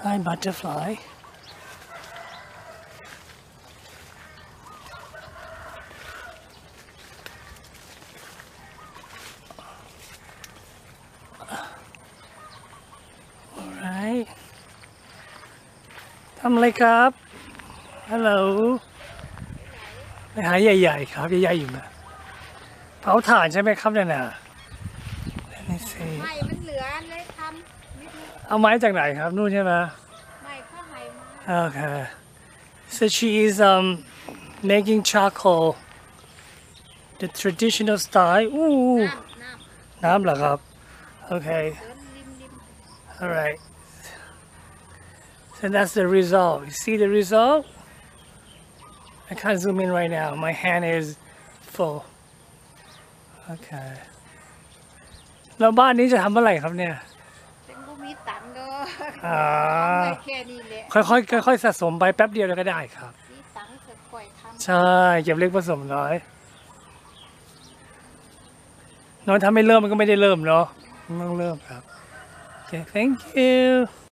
Hi butterfly alright ทำอะไรครับฮัลโหลไปหาใหญ่ๆครับใหญ่ๆอยู่นะเผาถ่านใช่ไหมครับเนี่ยนะนี่สิไม่มันเหลือเลยทำนิดนึงเอาไม้จากไหนครับนู่นใช่ไหมไม่ข้าไห้มา Okay so she is making charcoal the traditional style อู้น้ำน้ำเหรอครับ Okay เดินริม alright so that's the result you see the result I can't zoom in right now my hand is full okay แล้วบ้านนี้จะทำเมื่อไหร่ครับเนี่ยเป็นผู้มีตังค์เด้ออ่าทำได้แค่นี้แหละค่อยๆสะสมไปแป๊บเดียวก็ได้ครับมีตังค์จะค่อยทำใช่เก็บเล็กผสมน้อยถ้าไม่เริ่มมันก็ไม่ได้เริ่มเนาะมันต้องเริ่มครับโอเค thank you